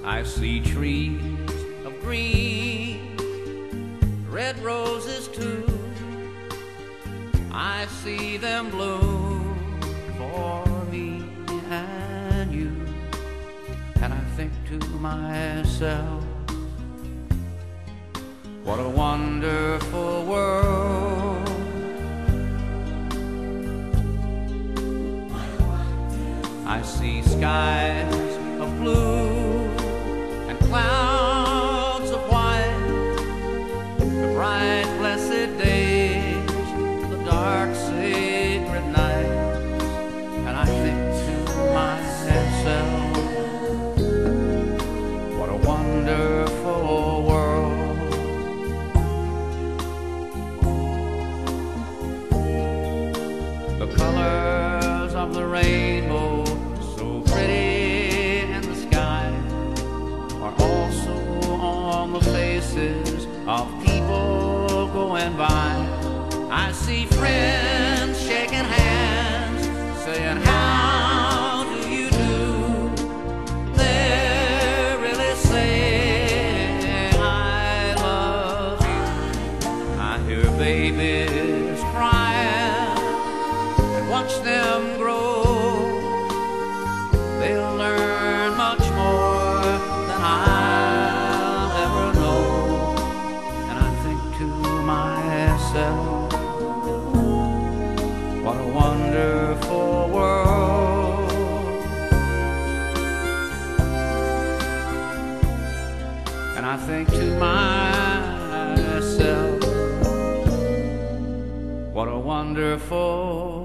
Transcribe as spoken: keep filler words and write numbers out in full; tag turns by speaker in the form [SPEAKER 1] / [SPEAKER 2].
[SPEAKER 1] I see trees of green, red roses too. I see them bloom for me and you. And I think to myself, what a wonderful world. I see skies of blue and clouds of white, the bright blessed days, the dark sacred nights. And I think to myself, what a wonderful world. The colors of the rainbow, so pretty in the sky, are also on the faces of people going by. I see friends shaking hands, saying, how do you do? They're really saying, I love you. I hear babies crying and watch them grow. They'll learn much more than I'll ever know. And I think to myself, what a wonderful world. And I think to myself, what a wonderful